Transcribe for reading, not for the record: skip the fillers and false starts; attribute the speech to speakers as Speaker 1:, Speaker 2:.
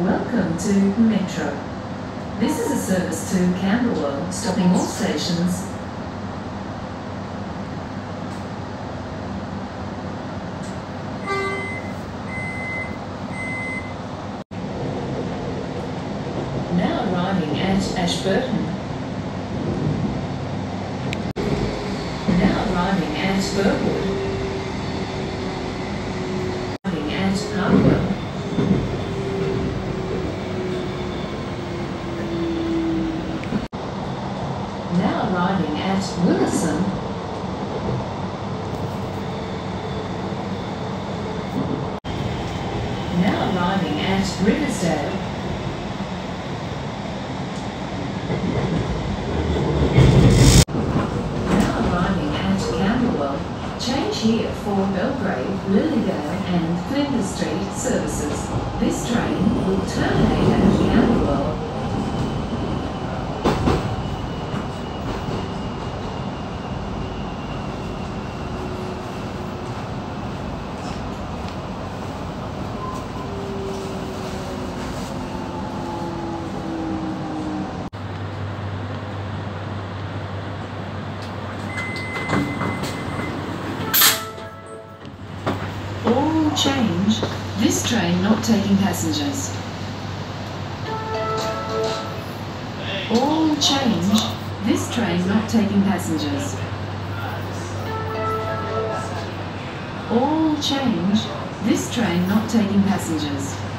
Speaker 1: Welcome to Metro. This is a service to Camberwell, stopping all stations. Now arriving at Ashburton. Now arriving at Burwood. Arriving at Hartwell. Now arriving at Willesden. Now arriving at Riversdale. Now arriving at Camberwell. Change here for Belgrave, Lilydale and Flinders Street services. This train will terminate at Camberwell. All change. This train not taking passengers. All change. This train not taking passengers. All change. This train not taking passengers.